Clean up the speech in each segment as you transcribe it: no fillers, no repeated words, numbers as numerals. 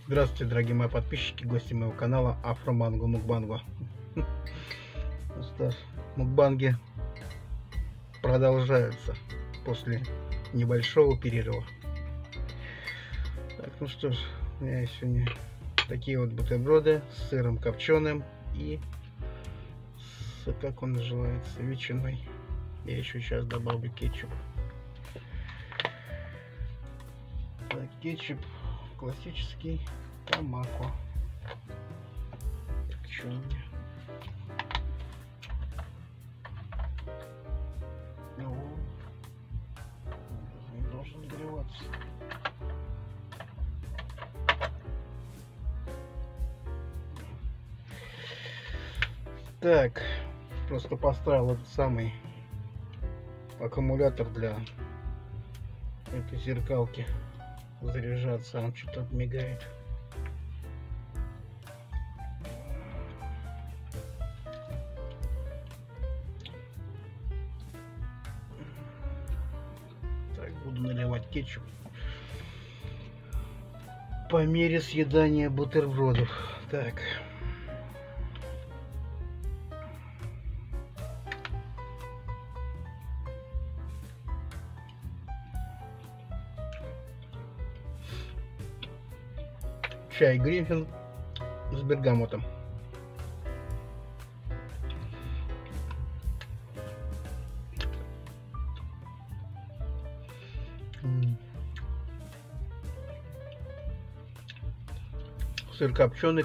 Здравствуйте, дорогие мои подписчики, гости моего канала Афроманго Мукбанго. Ну что ж, мукбанги продолжаются после небольшого перерыва. Так, ну что ж, у меня сегодня такие вот бутерброды с сыром копченым и с, как он называется, ветчиной. Я еще сейчас добавлю кетчуп. Так, кетчуп классический Томако. Так, что у меня? Ну, не должен нагреваться. Так, просто поставил этот самый аккумулятор для этой зеркалки заряжаться, он что-то мигает. Так, буду наливать кетчуп по мере съедания бутербродов. Так. Чай Гринфилд с бергамотом. Сыр копченый,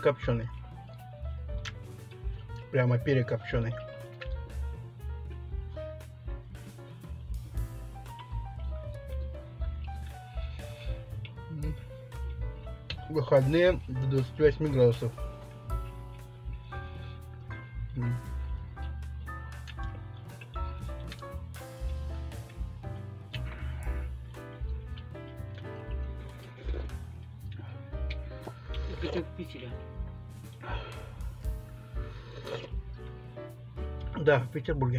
прямо перекопченый. Выходные до 28 градусов. Это в Питере. Да, в Петербурге.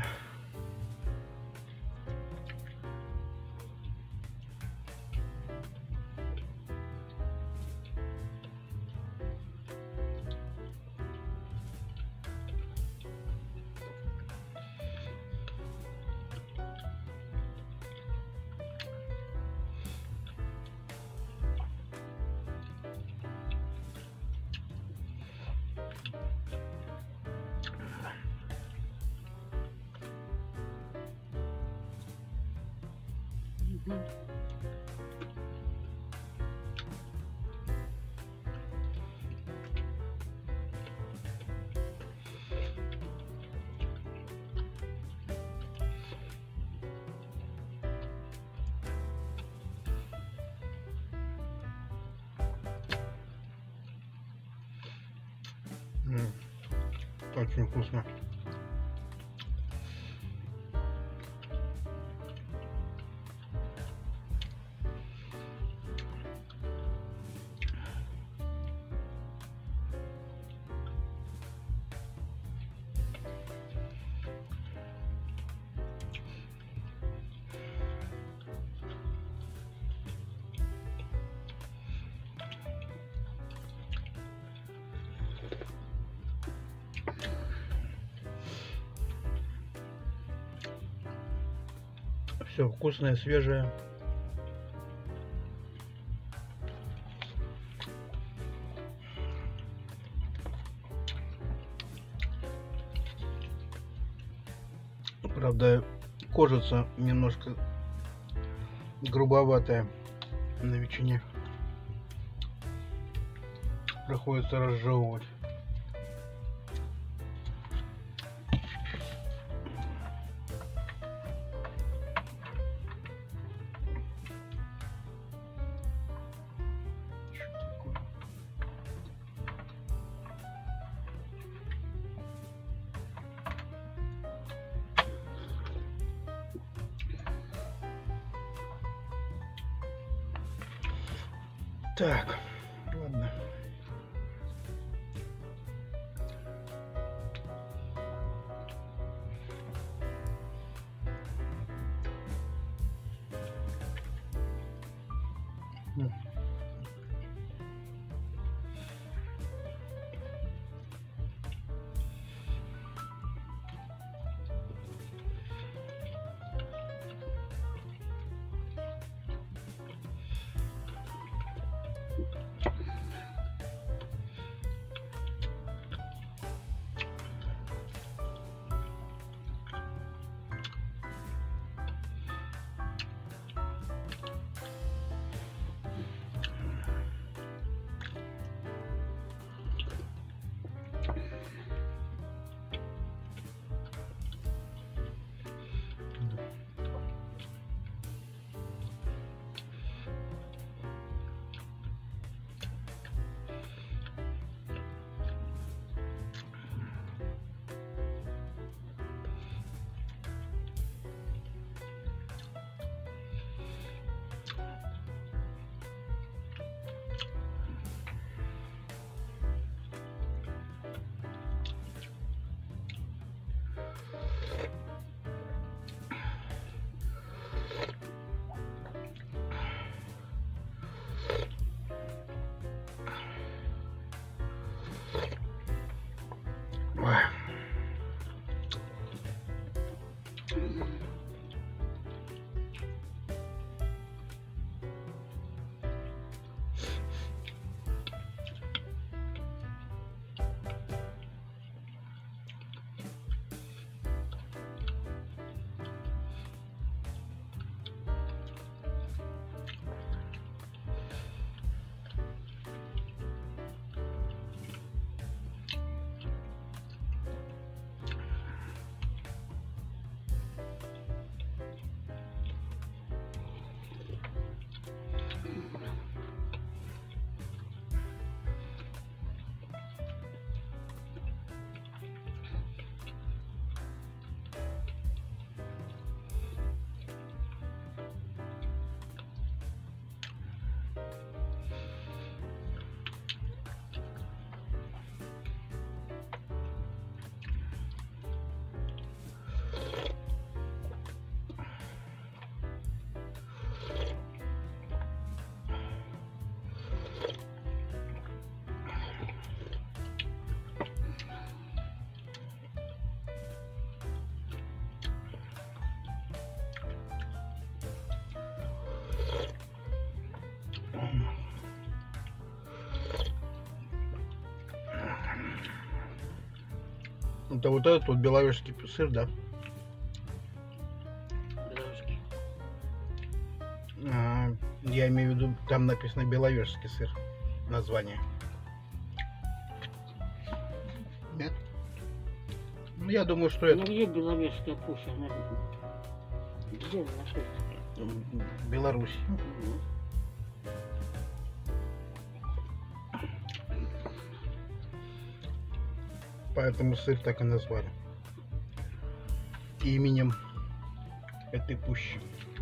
Очень вкусно. Все вкусное, свежее. Правда, кожица немножко грубоватая на ветчине. Приходится разжевывать. Так, ладно. Это вот этот вот белорусский сыр, да? Белорусский. Я имею в виду, там написано белорусский сыр. Название. Нет? Ну, я думаю, что это... Ну, где белорусская пуща? Она... Где она находится? Беларусь. Поэтому сыр так и назвали. Именем этой пущи.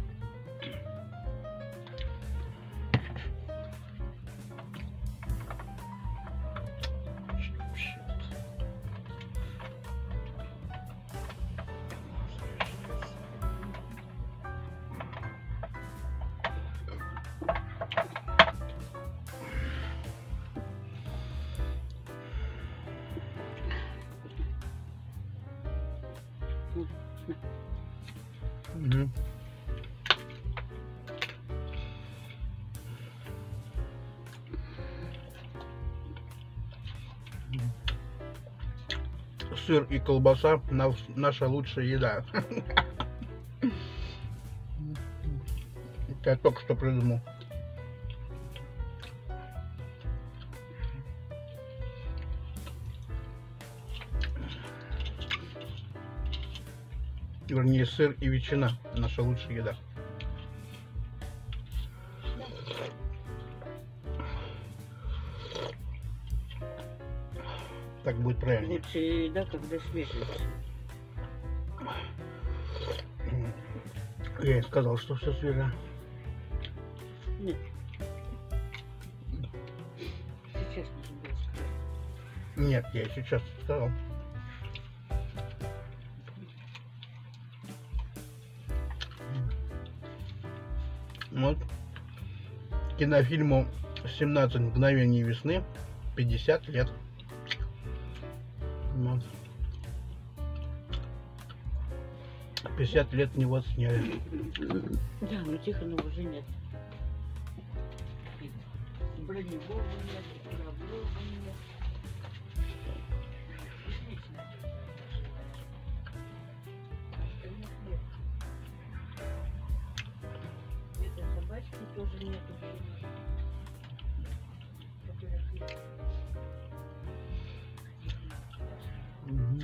Угу. Сыр и колбаса наша лучшая еда. Это я только что придумал. Вернее, сыр и ветчина наша лучшая еда. Так будет правильно. Лучшая еда, когда смешивается. Я и сказал, что все свежее. Нет. Сейчас нужно было сказать. Нет, я сейчас сказал. Вот. Кинофильму 17 мгновений весны 50 лет. Вот. 50 лет него сняли. Да, но Тихонова уже нет. Броневого нет, Куравлёва нет. Этой собачки тоже нет. Угу.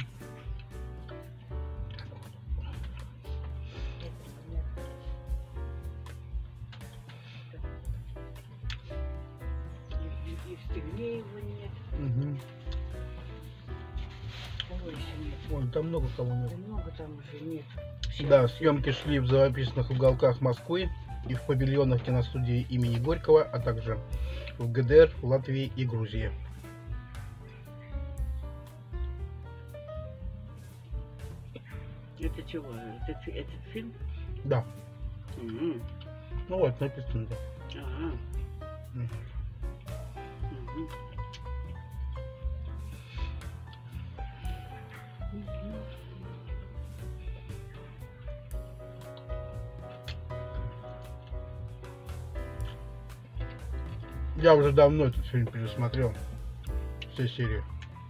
Евстигнеева нет. Угу. Кого еще нет? Вон, там много кого нет. Да много там уже нет. Да, съемки шли в живописных уголках Москвы и в павильонах киностудии имени Горького, а также в ГДР, Латвии и Грузии. Это чего? Этот фильм? Да. Угу. Ну вот, написано, да. Ага. Мгм. Угу. Я уже давно этот фильм пересмотрел. Все серии.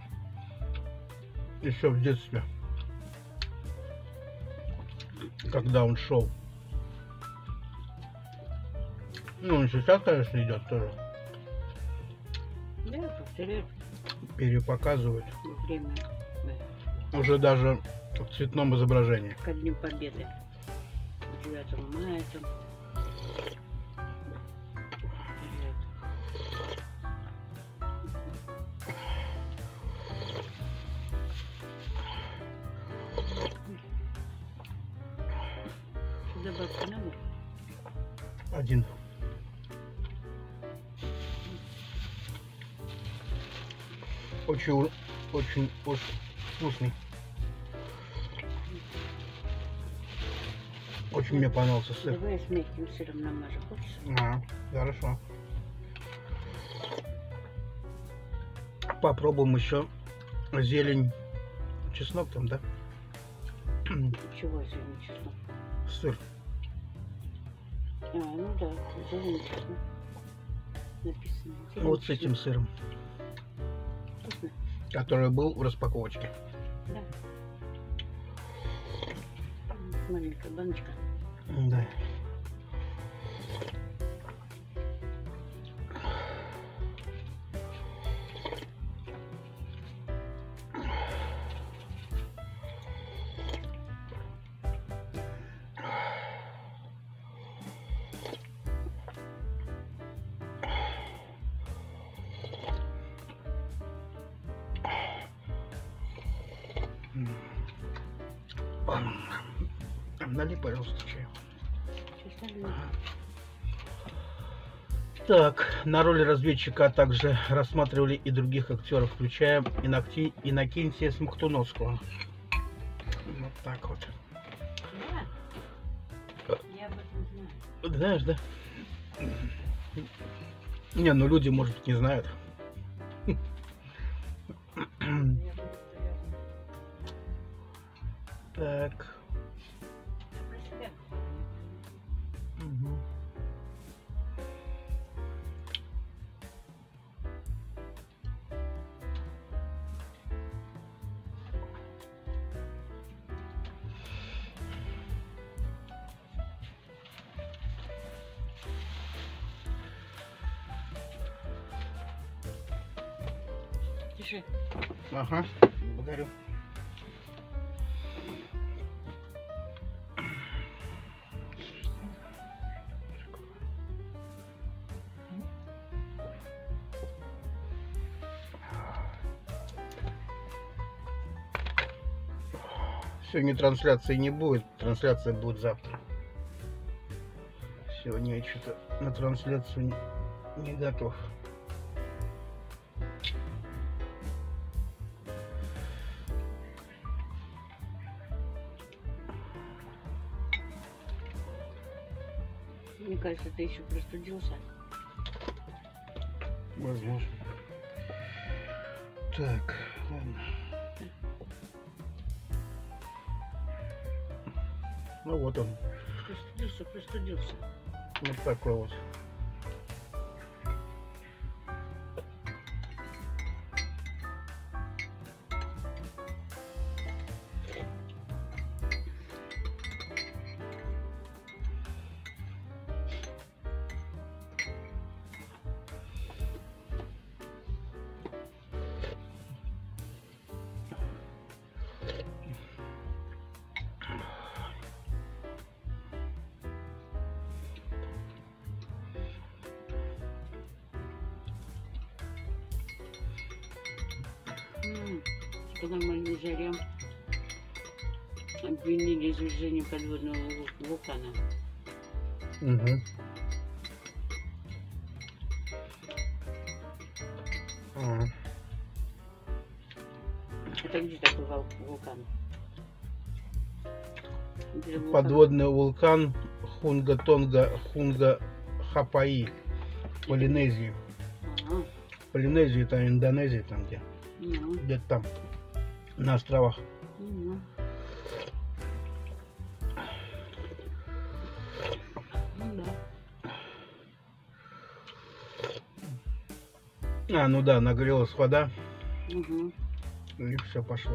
Еще в детстве. Когда он шел. Ну, и сейчас, конечно, идет тоже. Да, повторяю, Перепоказывают. время. Уже даже в цветном изображении. Ко Дню Победы. 9 мая там. Добавки надо? Один. Очень вкусный. Очень мне понравился сыр. Давай с мягким сыром намажу, хочешь? А, хорошо. Попробуем еще зелень, чеснок там, да? Чего зелень чеснок? Сыр. А, ну да, зелень чеснок. Написано. Зелень, Вот с этим чеснок. сыром, Вкусно. который был в распаковочке. Да. Маленькая баночка. Да. Налей, пожалуйста, чаю. Так, на роли разведчика также рассматривали и других актеров, включая Иннокентия Смоктуновского. Вот так вот. Да? Я об этом знаю. Знаешь, да? Не, ну люди, может быть, не знают. Я буду Так. про себя. Мгм. Тише. Ага, благодарю. Сегодня трансляции не будет, трансляция будет завтра. Сегодня я что-то на трансляцию не готов. Мне кажется, ты еще простудился. Возможно. Так, ладно. Ну вот он. Простудился. Вот такой вот. По нормальной жаре обвинили извержение подводного вулкана. Угу. Ага. Это где такой вулкан? Где вулкан? Подводный вулкан Хунга-Тонга-Хунга-Хапаи в Полинезии. Ага. Полинезия это Индонезия, там где. Ну, Где-то там, на островах. ну. Ну да. А, ну да, нагрелась вода, Угу. и все пошло.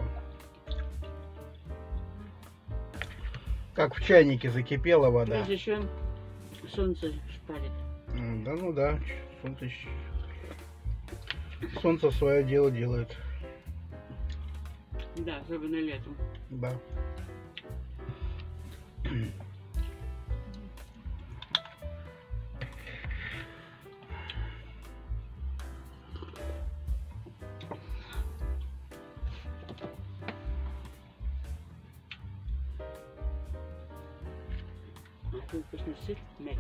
Как в чайнике закипела вода. Плюс еще солнце шпарит. Да, ну да, солнце свое дело делает. Да, особенно летом. Да. Такой вкусный сыр, мягкий.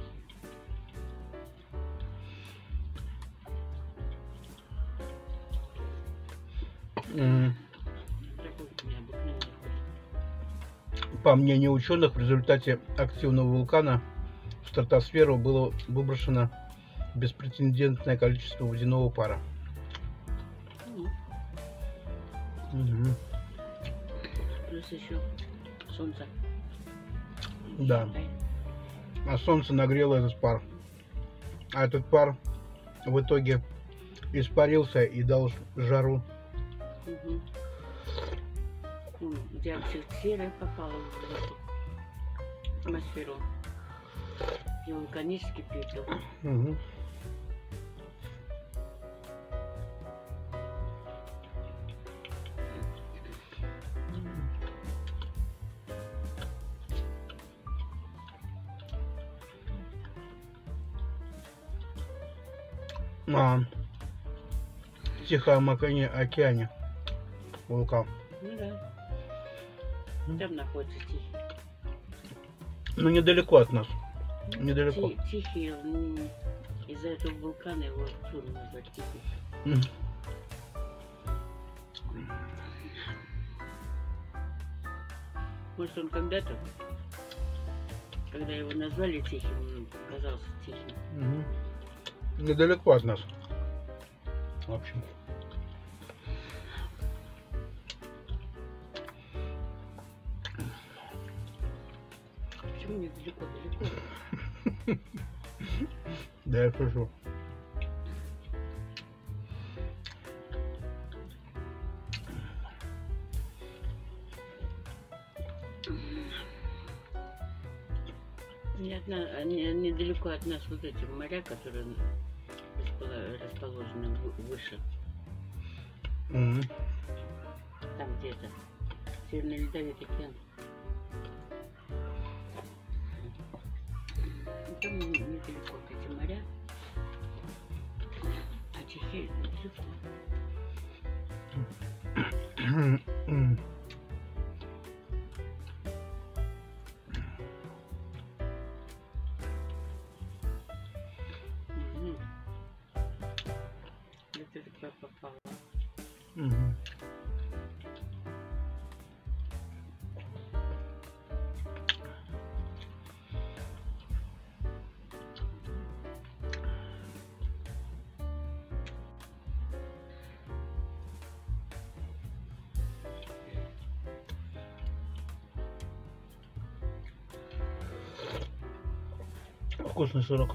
Такой необыкновенный вкус. По мнению ученых, в результате активного вулкана в стратосферу было выброшено беспрецедентное количество водяного пара. Ну, Угу. плюс еще солнце. Да. А солнце нагрело этот пар. А этот пар в итоге испарился и дал жару. Угу. Диоксид попала в эту атмосферу. И вулканический пепел. Угу. В Тихом океане вулкан. Ну да. Там находится Тихий. Ну, недалеко от нас. Недалеко. Тихий, из-за этого вулкана его трудно назвать Тихий. Может, он когда-то, когда его назвали Тихим, он казался Тихим. Недалеко от нас. В общем. Почему недалеко? Далеко? Да, я слышу. Недалеко от нас вот эти моря, которые расположены выше. Там где-то Северный Ледовитый океан. Там недалеко от эти моря. А Тихий недалеко. Это попало. Вкусный сырок.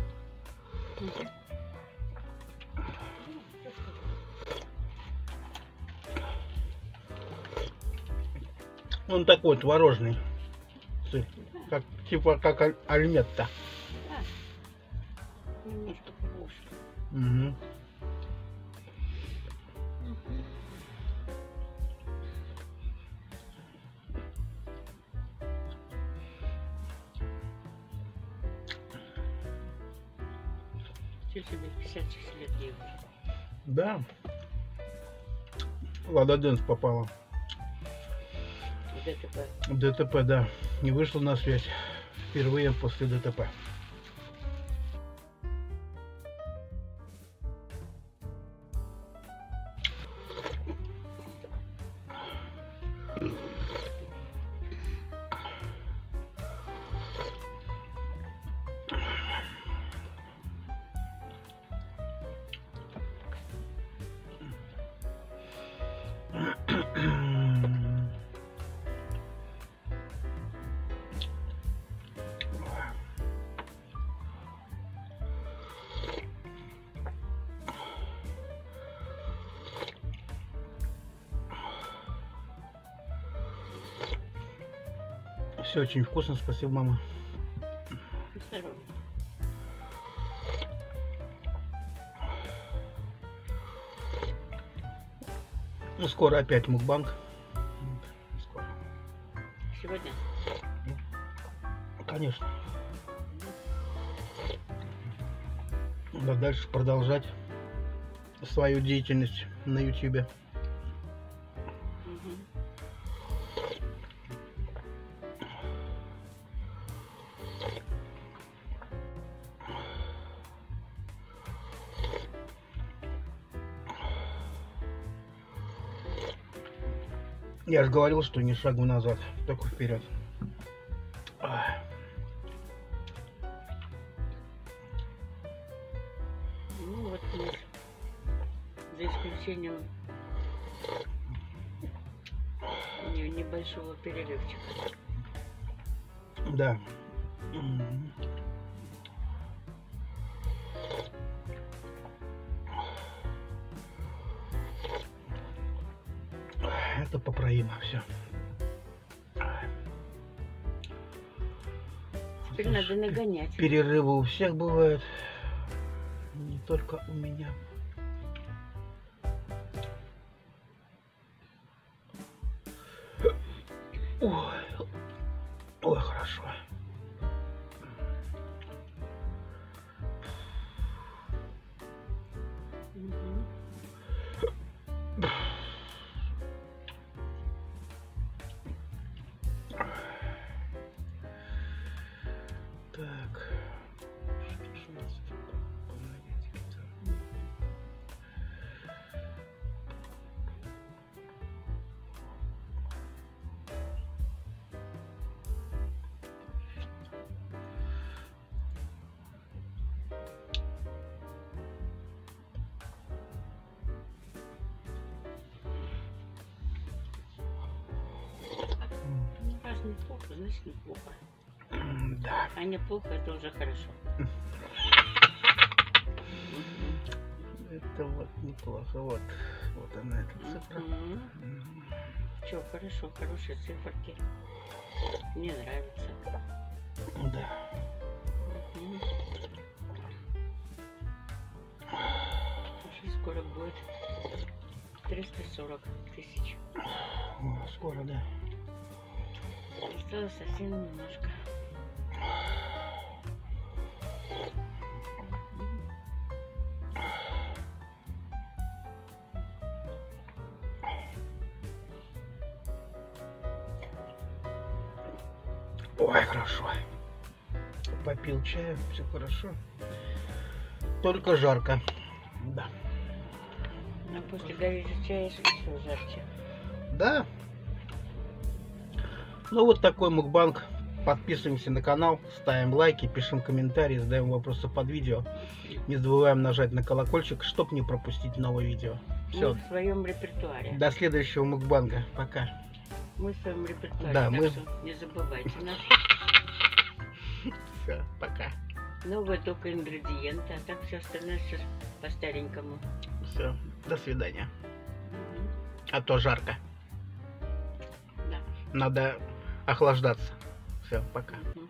Он такой творожный сыр, как, типа как альметта. Да. Немножко побольше. Все себе 56 лет ей уже. Да. Лада Денс попала. ДТП. ДТП, да. Не вышла на связь. Впервые после ДТП. Все очень вкусно, спасибо, мама. Здорово. Ну, скоро опять мукбанг. Скоро. Сегодня? Конечно. Надо дальше продолжать свою деятельность на YouTube. Я же говорил, что ни шагу назад, только вперед. Ну вот, за исключением небольшого перерывчика. Да. Это поправимо все. Теперь надо нагонять. Перерывы у всех бывают. Не только у меня. Ой, ой, хорошо. Мгм. Так. Что у нас тут по энергетике-то? Ну, раз неплохо, значит неплохо. Да. А неплохо, это уже хорошо. Это вот неплохо. Вот. Вот она, эта цифра. Мгм. Че, хорошо, хорошие циферки. Мне нравится. Да. Мгм. Уже скоро будет 340 тысяч. О, скоро, да. Осталось совсем немножко. Ой, хорошо. Попил чаю, все хорошо. Только жарко. Да. А после горячего чая еще жарче. Да. Ну вот такой мукбанг. Подписываемся на канал, ставим лайки, пишем комментарии, задаем вопросы под видео. Не забываем нажать на колокольчик, чтобы не пропустить новое видео. Все. Мы в своем репертуаре. До следующего мукбанга. Пока. Мы в своем репертуаре, Да, так мы- что не забывайте нас. Все, пока. Новые только ингредиенты, а так все остальное сейчас по-старенькому. Все. До свидания. Мгм. А то жарко. Да. Надо охлаждаться. Все, пока. Мгм.